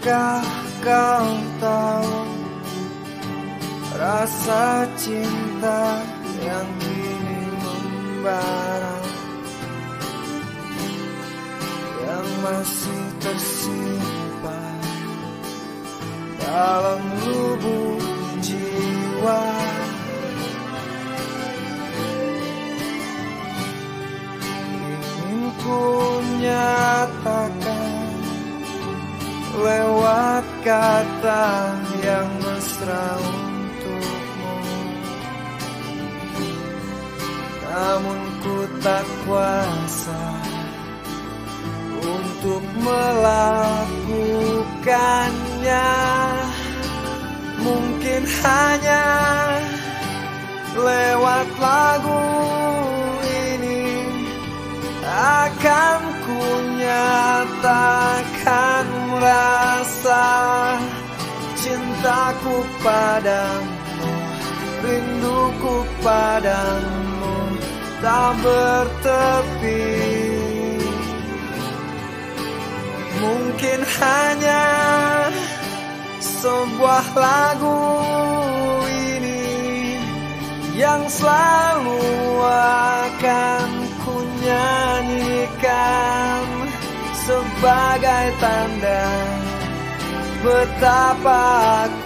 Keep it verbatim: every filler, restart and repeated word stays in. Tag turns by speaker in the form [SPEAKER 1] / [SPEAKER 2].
[SPEAKER 1] Tahukah kau tahu rasa cinta yang kini membara, yang masih tersimpan dalam lubuk jiwa. Ingin ku nyatakan lewat kata yang mesra untukmu, namun ku tak kuasa untuk melakukannya. Mungkin hanya lewat lagu ini akan ku nyatakan rasa cintaku padamu, rinduku padamu tak bertepi. Mungkin hanya sebuah lagu ini yang selalu akan ku nyanyikan sebagai tanda betapa